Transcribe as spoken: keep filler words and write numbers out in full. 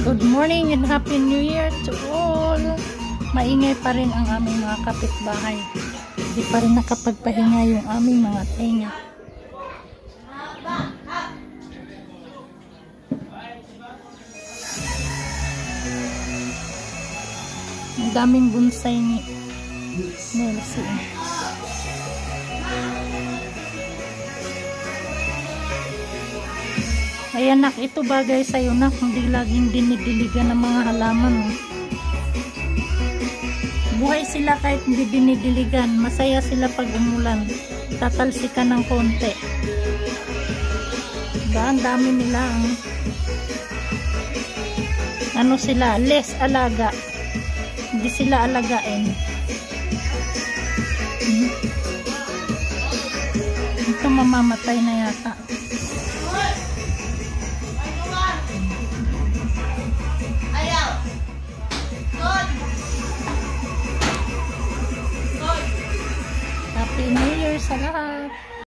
Good morning and Happy New Year to all. Maingay pa rin ang aming mga kapitbahay. Hindi pa rin nakapagpahinga yung aming mga tenga. Ang daming bonsai ni Nelsie. Ay anak, ito bagay sa'yo na, hindi laging dinidiligan ng mga halaman. Oh. Buhay sila kahit hindi dinidiligan. Masaya sila pag umulan. Tatalsikan ng konti. Diba? Ang dami nila. Oh. Ano sila? Less alaga. Hindi sila alagain. Hmm. Ito mamamatay na yata. Happy New Year sa lahat!